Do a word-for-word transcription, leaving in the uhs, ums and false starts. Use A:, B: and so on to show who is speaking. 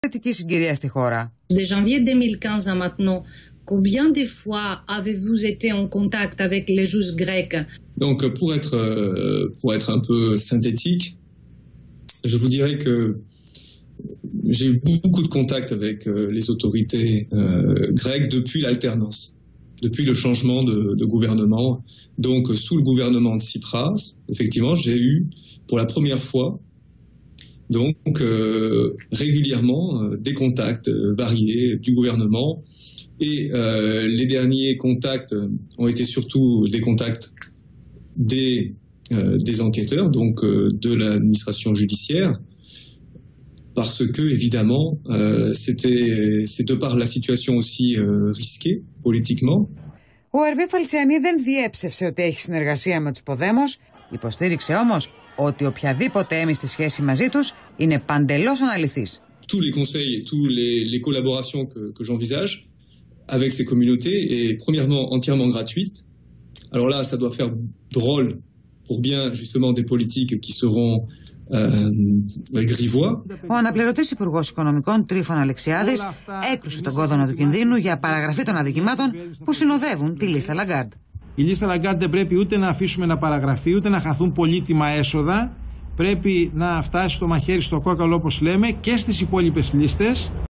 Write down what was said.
A: θετική συγκυρία στη χώρα.
B: De janvier deux mille quinze à maintenant, combien de fois avez-vous été en contact avec les juges grecs?
C: Donc pour être, pour être un peu synthétique, je vous dirais que j'ai eu beaucoup de contacts avec les autorités euh, grecques depuis l'alternance, depuis le changement de, de gouvernement. Donc sous le gouvernement de Tsipras, effectivement, j'ai eu pour la première fois donc euh, régulièrement euh, des contacts euh, variés du gouvernement. Et euh, les derniers contacts ont été surtout des contacts des, euh, des enquêteurs, donc euh, de l'administration judiciaire, parce que, évidemment, euh, c'était, c'est de par la situation aussi euh, risquée politiquement.
A: Ο Ερβί Φαλτσιανί δεν διέψευσε ότι έχει συνεργασία με τους Ποδέμος, υποστήριξε όμως ότι οποιαδήποτε έμιστη σχέση μαζί τους είναι παντελώς αναλυθής.
C: Tous les conseils, tous les, les collaborations que, que j'envisage avec ces communautés est premièrement entièrement gratuite. Alors là, ça doit faire drôle pour bien justement des politiques qui seront euh, grivois.
A: Ο αναπληρωτής Υπουργός Οικονομικών Τρίφων Αλεξιάδης έκρουσε τον κόδωνα του κινδύνου για παραγραφή των αδικημάτων που συνοδεύουν τη λίστα Λαγκάρντ.
D: Η λίστα Λαγκάρντ δεν πρέπει ούτε να αφήσουμε να παραγραφεί, ούτε να χαθούν πολύτιμα έσοδα. Πρέπει να φτάσει στο μαχαίρι στο κόκαλο, όπως λέμε, και στις υπόλοιπες λίστες.